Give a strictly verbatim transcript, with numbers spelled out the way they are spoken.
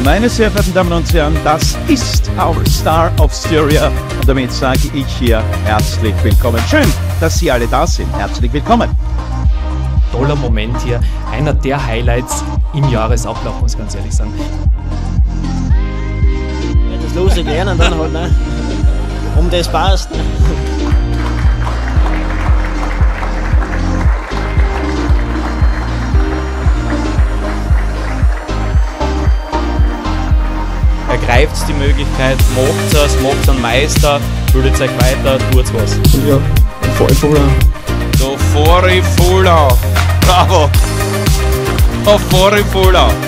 Meine sehr verehrten Damen und Herren, das ist our Star of Styria und damit sage ich hier herzlich willkommen. Schön, dass Sie alle da sind. Herzlich willkommen. Toller Moment hier, einer der Highlights im Jahresablauf, muss ich ganz ehrlich sagen. Wenn das lose lernen, dann halt, ne? Um das passt. Ergreift die Möglichkeit, macht es, macht einen Meister, bildet euch weiter, tut was. Ja, voll voller. So, Fori Fuller. Bravo. Oh, Fori Fuller.